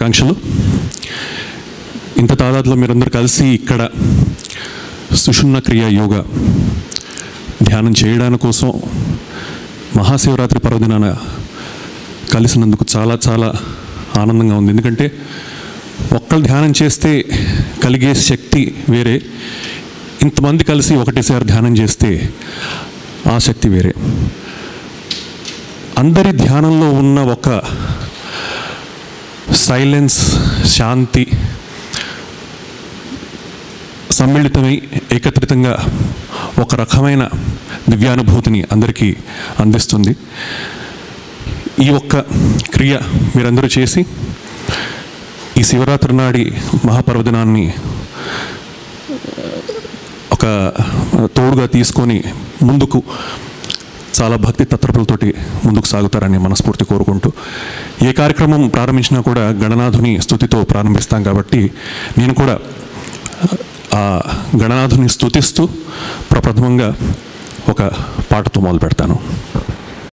శుభాకాంక్షలు. ఇంత తాదాదులో మీరందరూ కలిసి ఇక్కడ సుషుమ్న క్రియ యోగా ధ్యానం చేయడానికి కోసం మహాశివరాత్రి పర్వదినాన కలిసినందుకు చాలా చాలా ఆనందంగా ఉంది. ఎందుకంటే ఒక్కళ్ళు ధ్యానం చేస్తే కలిగే శక్తి వేరే, ఇంతమంది కలిసి ఒకటేసారి ధ్యానం చేస్తే ఆ శక్తి వేరే. అందరి ధ్యానంలో ఉన్న ఒక సైలెన్స్, శాంతి సమ్మిళితమై ఏకత్రితంగా ఒక రకమైన దివ్యానుభూతిని అందరికీ అందిస్తుంది. ఈ ఒక్క క్రియ మీరందరూ చేసి ఈ శివరాత్రి నాడి మహాపర్వదినాన్ని ఒక తోడుగా తీసుకొని ముందుకు చాలా భక్తి తత్పరతతోటి ముందుకు సాగుతారని మనస్ఫూర్తి కోరుకుంటూ, ఏ కార్యక్రమం ప్రారంభించినా కూడా గణనాథుని స్తుతితో ప్రారంభిస్తాం కాబట్టి నేను కూడా ఆ గణనాథుని స్తుతిస్తూ ప్రప్రథమంగా ఒక పాటతో మొదలు పెడతాను.